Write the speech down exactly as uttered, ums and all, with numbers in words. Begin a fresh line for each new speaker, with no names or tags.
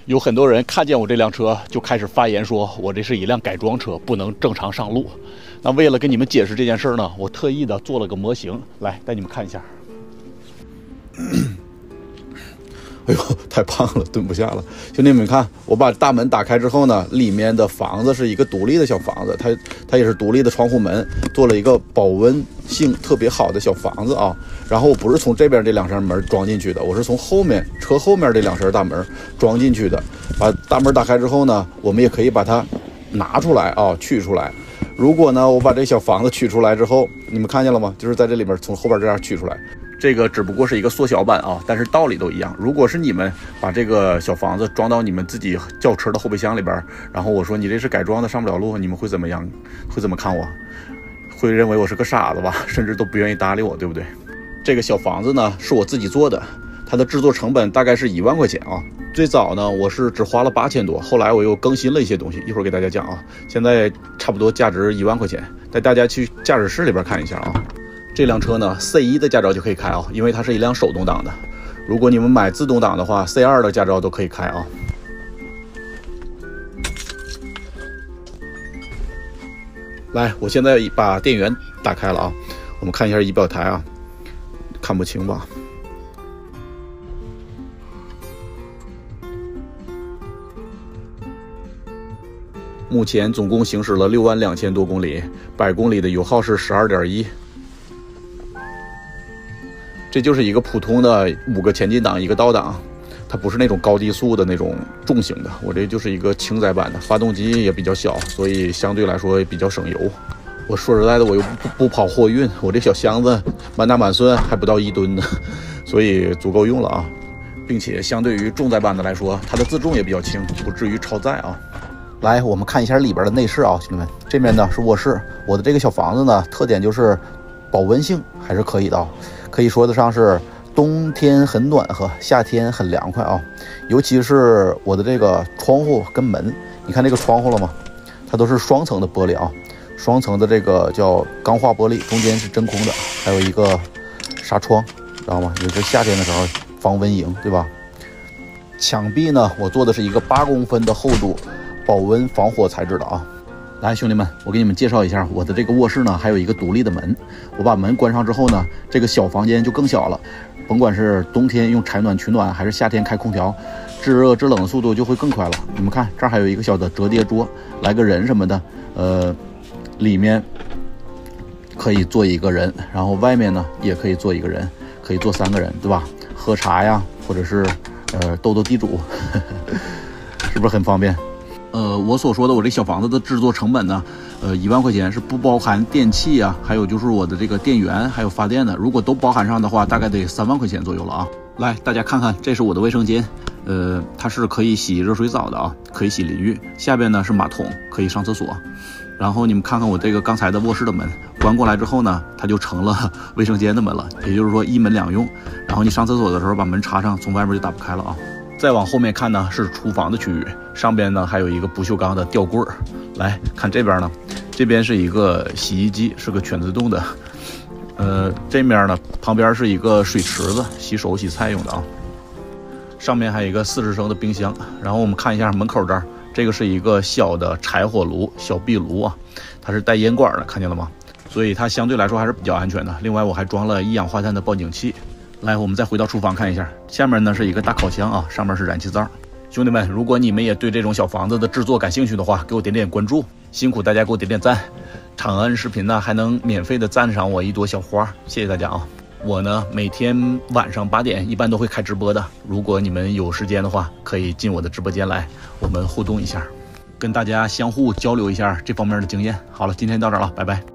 有很多人看见我这辆车就开始发言，说我这是一辆改装车，不能正常上路。那为了跟你们解释这件事呢，我特意的做了个模型，来带你们看一下。哎呦，太胖了，蹲不下了。兄弟们看，我把大门打开之后呢，里面的房子是一个独立的小房子，它它也是独立的窗户门，做了一个保温性特别好的小房子啊。然后我不是从这边这两扇门装进去的，我是从后面车后面这两扇大门装进去的。把大门打开之后呢，我们也可以把它拿出来啊，取出来。如果呢，我把这小房子取出来之后，你们看见了吗？就是在这里边从后边这样取出来。这个只不过是一个缩小版啊，但是道理都一样。如果是你们把这个小房子装到你们自己轿车的后备箱里边，然后我说你这是改装的，上不了路，你们会怎么样？会怎么看我？会认为我是个傻子吧？甚至都不愿意搭理我，对不对？这个小房子呢是我自己做的，它的制作成本大概是一万块钱啊。最早呢我是只花了八千多，后来我又更新了一些东西，一会儿给大家讲啊。现在差不多价值一万块钱，带大家去驾驶室里边看一下啊。这辆车呢 C 一 的驾照就可以开啊，因为它是一辆手动挡的。如果你们买自动挡的话 C 二 的驾照都可以开啊。来，我现在把电源打开了啊，我们看一下仪表台啊，看不清吧？目前总共行驶了六万两千多公里，百公里的油耗是 十二点一。这就是一个普通的五个前进档一个倒档，它不是那种高低速的那种重型的，我这就是一个轻载版的，发动机也比较小，所以相对来说也比较省油。我说实在的，我又不不跑货运，我这小箱子满打满算还不到一吨呢，所以足够用了啊，并且相对于重载版的来说，它的自重也比较轻，不至于超载啊。来，我们看一下里边的内饰啊，兄弟们，这边呢是卧室，我的这个小房子呢特点就是保温性还是可以的啊。可以说得上是冬天很暖和，夏天很凉快啊。尤其是我的这个窗户跟门，你看这个窗户了吗？它都是双层的玻璃啊，双层的这个叫钢化玻璃，中间是真空的，还有一个纱窗，知道吗？也是夏天的时候防蚊蝇，对吧？墙壁呢，我做的是一个八公分的厚度保温防火材质的啊。来，兄弟们，我给你们介绍一下我的这个卧室呢，还有一个独立的门。我把门关上之后呢，这个小房间就更小了。甭管是冬天用柴暖取暖，还是夏天开空调，制热制冷的速度就会更快了。你们看，这儿还有一个小的折叠桌，来个人什么的，呃，里面可以坐一个人，然后外面呢也可以坐一个人，可以坐三个人，对吧？喝茶呀，或者是呃斗斗地主，呵呵，是不是很方便？呃，我所说的我这小房子的制作成本呢，呃，一万块钱是不包含电器啊，还有就是我的这个电源，还有发电的。如果都包含上的话，大概得三万块钱左右了啊。来，大家看看，这是我的卫生间，呃，它是可以洗热水澡的啊，可以洗淋浴。下边呢是马桶，可以上厕所。然后你们看看我这个刚才的卧室的门，关过来之后呢，它就成了卫生间的门了，也就是说一门两用。然后你上厕所的时候把门插上，从外面就打不开了啊。再往后面看呢是厨房的区域，上边呢还有一个不锈钢的吊柜儿。来看这边呢，这边是一个洗衣机，是个全自动的。呃，这面呢旁边是一个水池子，洗手洗菜用的啊。上面还有一个四十升的冰箱。然后我们看一下门口这儿，这个是一个小的柴火炉，小壁炉啊，它是带烟管的，看见了吗？所以它相对来说还是比较安全的。另外我还装了一氧化碳的报警器。来，我们再回到厨房看一下，下面呢是一个大烤箱啊，上面是燃气灶。兄弟们，如果你们也对这种小房子的制作感兴趣的话，给我点点关注，辛苦大家给我点点赞。长安视频呢还能免费的赞赏我一朵小花，谢谢大家啊！我呢每天晚上八点一般都会开直播的，如果你们有时间的话，可以进我的直播间来，我们互动一下，跟大家相互交流一下这方面的经验。好了，今天到这儿了，拜拜。